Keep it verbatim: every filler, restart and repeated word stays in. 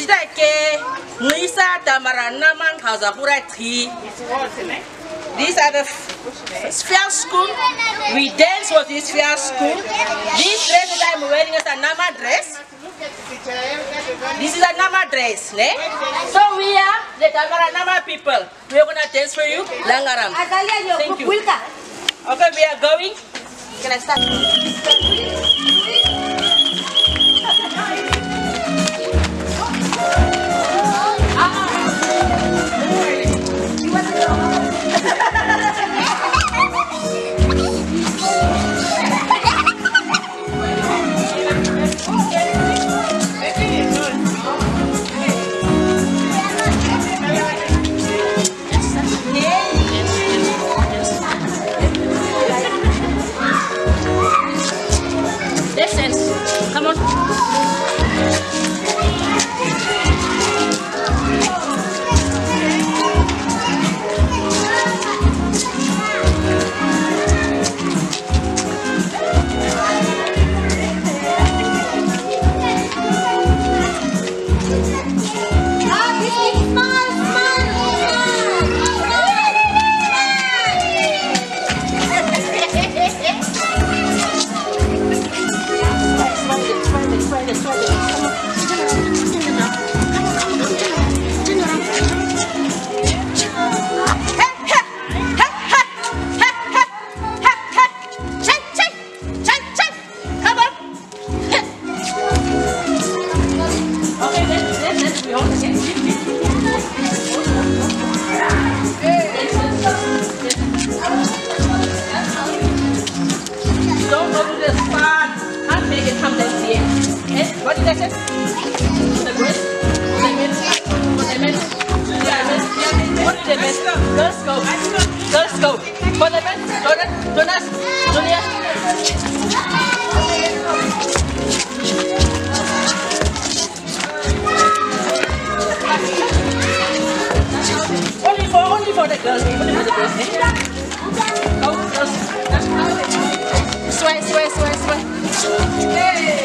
Sida ke Nisa Tamara Naman Hazapura T. These are the fair school. We dance with this fair school. This dress that I'm wearing is a Nama dress. This is a Nama dress, ne? So we are the Tamara Nama people. We are gonna dance for you, Langaram. Thank you. Okay, we are going. Can I start? Come on. What did I say? The girls? The men? The men? What did they men? Girls go. Girls go. For the men? Jonas? Jonas? Julia? Only for, only for the girls. Only for the girls. Go, girls. Sway, sway, sway, sway. Hey!